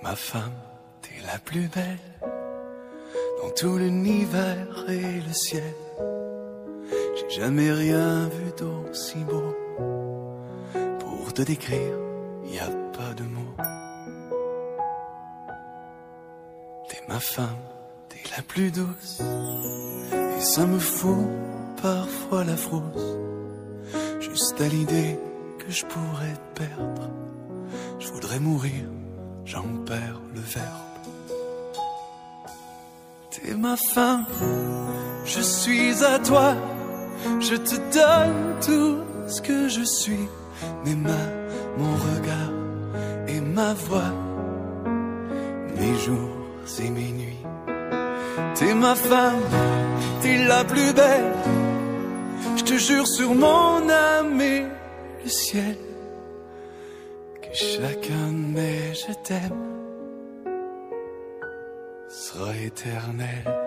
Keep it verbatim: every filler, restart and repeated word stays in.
ma femme, t'es la plus belle dans tout l'univers et le ciel. J'ai jamais rien vu d'aussi beau. Pour te décrire, y a pas de mots. T'es ma femme, t'es la plus douce, et ça me fout parfois la frousse. Juste à l'idée que je pourrais te perdre, je voudrais mourir, j'en perds le verbe. T'es ma femme, je suis à toi, je te donne tout ce que je suis. Mes mains, mon regard et ma voix, mes jours et mes nuits. T'es ma femme, t'es la plus belle, je te jure sur mon âme et le ciel, que chacun de mes je t'aime sera éternel.